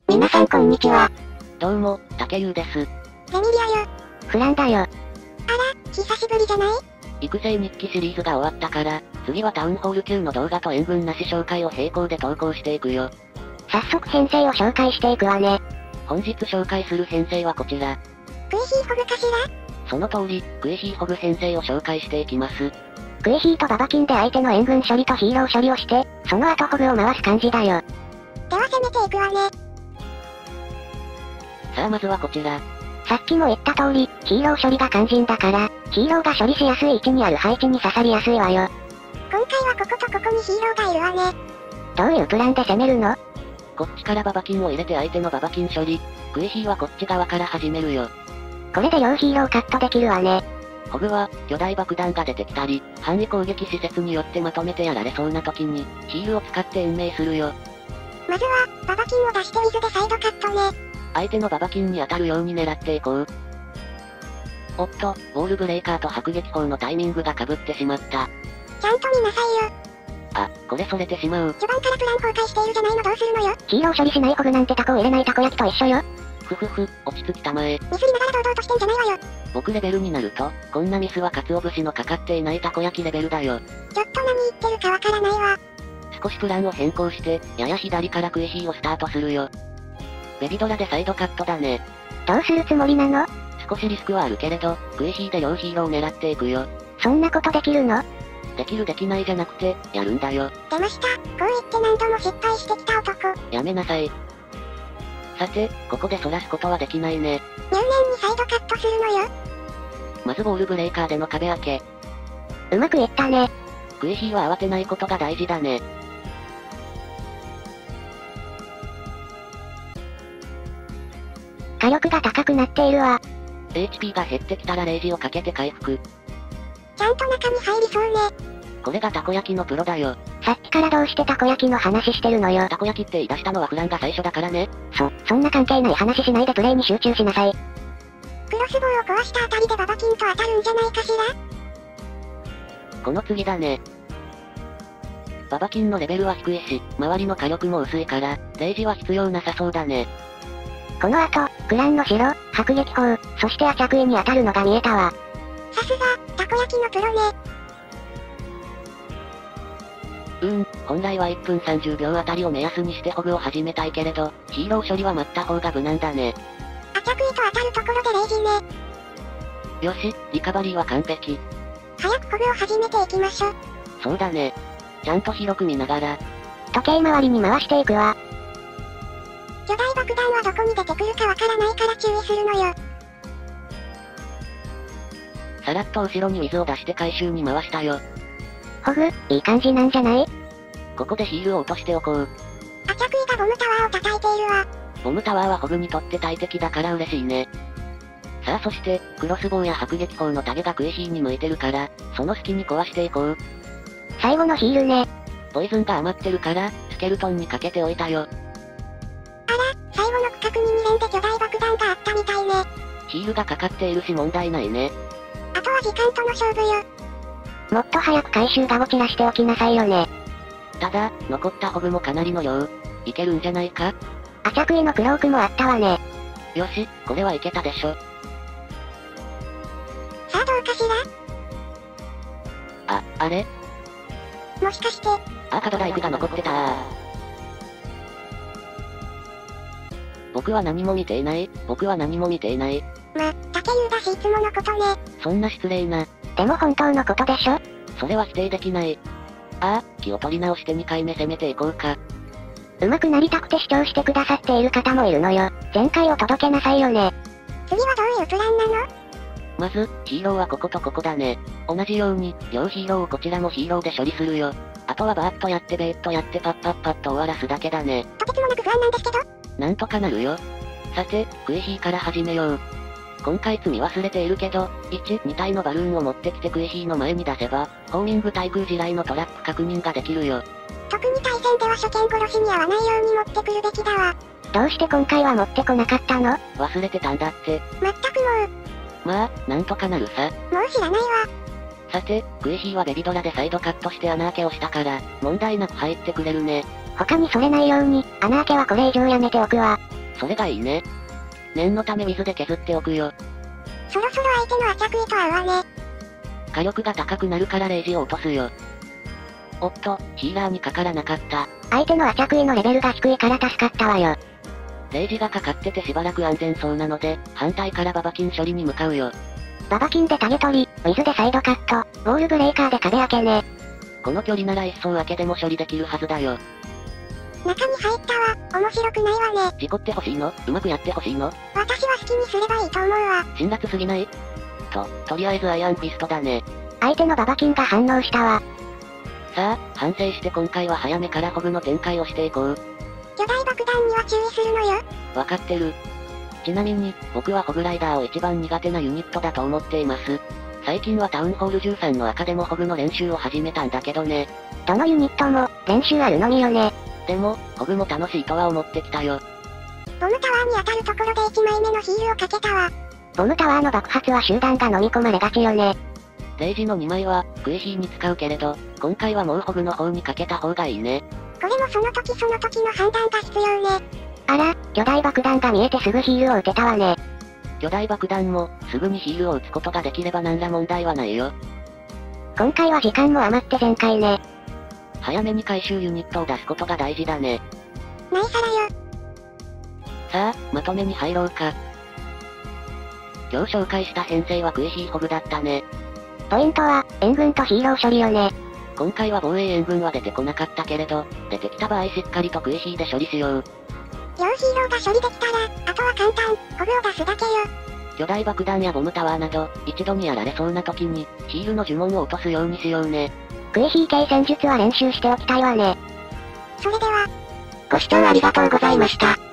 皆さんこんにちは。 どうも、竹優です。 レミリアよ。 フランだよ。 あら、久しぶりじゃない？ 育成日記シリーズが終わったから、次はタウンホール級の動画と塩分なし紹介を並行で投稿していくよ。 早速編成を紹介していくわね。 本日紹介する編成はこちら。 クイヒーホグかしら？ その通り、クイヒーホグ編成を紹介していきます。 クイヒーとババキンで相手の援軍処理とヒーロー処理をして、その後ホグを回す感じだよ。 では攻めていくわね。 さあまずはこちら。 さっきも言った通り、ヒーロー処理が肝心だから、ヒーローが処理しやすい位置にある配置に刺さりやすいわよ。 今回はこことここにヒーローがいるわね。 どういうプランで攻めるの？ こっちからババキンを入れて相手のババキン処理。クイヒーはこっち側から始めるよ。 これで両ヒーローカットできるわね。 ホグは、巨大爆弾が出てきたり、範囲攻撃施設によってまとめてやられそうな時に、ヒールを使って延命するよ。 まずは、ババキンを出して水でサイドカットね。 相手のババキンに当たるように狙っていこう。おっと、ウォールブレーカーと迫撃砲のタイミングが被ってしまった。 ちゃんと見なさいよ。 あ、これそれてしまう。 序盤からプラン崩壊しているじゃないの、どうするのよ。 ヒーロー処理しないホグなんてタコを入れないたこ焼きと一緒よ。 ふふふ、落ち着きたまえ。 ミスりながら堂々としてんじゃないわよ。 僕レベルになると、こんなミスは鰹節のかかっていないたこ焼きレベルだよ。 ちょっと何言ってるかわからないわ。 少しプランを変更して、やや左からクイヒーをスタートするよ。ベビドラでサイドカットだね。 どうするつもりなの？ 少しリスクはあるけれど、クイヒーで両ヒーローを狙っていくよ。 そんなことできるの？ できるできないじゃなくて、やるんだよ。 出ました。こう言って何度も失敗してきた男。 やめなさい。さて、ここでそらすことはできないね。 入念にサイドカットするのよ。 まずボールブレーカーでの壁開け。 うまくいったね。 クイヒーは慌てないことが大事だね。 火力が高くなっているわ。 HP が減ってきたらレイジをかけて回復。 ちゃんと中に入りそうね。 これがたこ焼きのプロだよ。 さっきからどうしてたこ焼きの話してるのよ。 たこ焼きって言い出したのはフランが最初だからね。 そんな関係ない話しないでプレイに集中しなさい。 クロスボウを壊したあたりでババキンと当たるんじゃないかしら？ この次だね。ババキンのレベルは低いし、周りの火力も薄いから、レイジは必要なさそうだね。 この後、クランの城、迫撃砲、そしてアチャクイに当たるのが見えたわ。 さすが、たこ焼きのプロね。 本来は1分30秒あたりを目安にしてホグを始めたいけれど、ヒーロー処理は待った方が無難だね。 アチャクイと当たるところでレイジね。 よし、リカバリーは完璧。 早くホグを始めていきましょう。 そうだね。ちゃんと広く見ながら。 時計回りに回していくわ。 巨大爆弾はどこに出てくるかわからないから注意するのよ。 さらっと後ろに水を出して回収に回したよ。 ホグ、いい感じなんじゃない？ ここでヒールを落としておこう。 アチャクイがボムタワーを叩いているわ。 ボムタワーはホグにとって大敵だから嬉しいね。さあそして、クロスボウや迫撃砲のタゲがクイヒーに向いてるから、その隙に壊していこう。 最後のヒールね。 ポイズンが余ってるから、スケルトンにかけておいたよ。 最後の区画に2連で巨大爆弾があったみたいね。 ヒールがかかっているし問題ないね。 あとは時間との勝負よ。 もっと早く回収が落ちらしておきなさいよね。 ただ、残ったホグもかなりの量。いけるんじゃないか？ アチャクイのクロークもあったわね。 よし、これはいけたでしょ。 さあどうかしら？ あれ？ もしかして、 カドライフが残ってた。僕は何も見ていない。 ま、竹優だしいつものことね。 そんな失礼な。 でも本当のことでしょ？ それは否定できない。気を取り直して2回目攻めていこうか。 上手くなりたくて主張してくださっている方もいるのよ。前回を届けなさいよね。 次はどういうプランなの？ まず、ヒーローはこことここだね。同じように、両ヒーローをこちらもヒーローで処理するよ。あとはバーッとやってベーッとやってパッパッパッと終わらすだけだね。 とてつもなく不安なんですけど。 なんとかなるよ。さて、クイヒーから始めよう。今回積み忘れているけど、1、2体のバルーンを持ってきてクイヒーの前に出せば、ホーミング対空地雷のトラップ確認ができるよ。 特に対戦では初見殺しに合わないように持ってくるべきだわ。 どうして今回は持ってこなかったの？ 忘れてたんだって。 まったくまあ、なんとかなるさ。 もう知らないわ。 さて、クイヒーはベビドラでサイドカットして穴開けをしたから、問題なく入ってくれるね。 他にそれないように、穴開けはこれ以上やめておくわ。 それがいいね。念のため水で削っておくよ。 そろそろ相手のアチャクイと合うわね。 火力が高くなるからレイジを落とすよ。おっと、ヒーラーにかからなかった。 相手のアチャクイのレベルが低いから助かったわよ。 レイジがかかっててしばらく安全そうなので、反対からババキン処理に向かうよ。 ババキンでタゲ取り、水でサイドカット、ウォールブレーカーで壁開けね。 この距離なら一層開けでも処理できるはずだよ。 中に入ったわ。面白くないわね。 事故ってほしいの？うまくやってほしいの？ 私は好きにすればいいと思うわ。 辛辣すぎない？とりあえずアイアンフィストだね。 相手のババキンが反応したわ。 さあ、反省して今回は早めからホグの展開をしていこう。 巨大爆弾には注意するのよ。 わかってる。ちなみに、僕はホグライダーを一番苦手なユニットだと思っています。最近はタウンホール13の赤でもホグの練習を始めたんだけどね。 どのユニットも、練習あるのみよね。 でも、ホグも楽しいとは思ってきたよ。 ボムタワーに当たるところで1枚目のヒールをかけたわ。 ボムタワーの爆発は集団が飲み込まれがちよね。 レイジの2枚は、クイヒーに使うけれど、今回はもうホグの方にかけた方がいいね。 これもその時その時の判断が必要ね。 あら、巨大爆弾が見えてすぐヒールを打てたわね。 巨大爆弾も、すぐにヒールを打つことができれば何ら問題はないよ。 今回は時間も余って全開ね。 早めに回収ユニットを出すことが大事だね。 ないさらよ。 さあ、まとめに入ろうか。今日紹介した編成はクイヒーホグだったね。 ポイントは、援軍とヒーロー処理よね。 今回は防衛援軍は出てこなかったけれど、出てきた場合しっかりとクイヒーで処理しよう。 両ヒーローが処理できたら、あとは簡単、ホグを出すだけよ。 巨大爆弾やボムタワーなど、一度にやられそうな時に、ヒールの呪文を落とすようにしようね。 クイヒー系戦術は練習しておきたいわね。 それでは、 ご視聴ありがとうございました。